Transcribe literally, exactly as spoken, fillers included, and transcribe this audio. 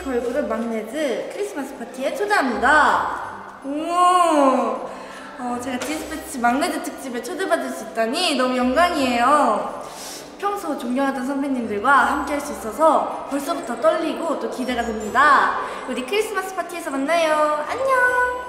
걸그룹 막내즈 크리스마스 파티에 초대합니다. 오, 어, 제가 디스패치 막내즈 특집에 초대받을 수 있다니 너무 영광이에요. 평소 존경하던 선배님들과 함께 할 수 있어서 벌써부터 떨리고 또 기대가 됩니다. 우리 크리스마스 파티에서 만나요. 안녕.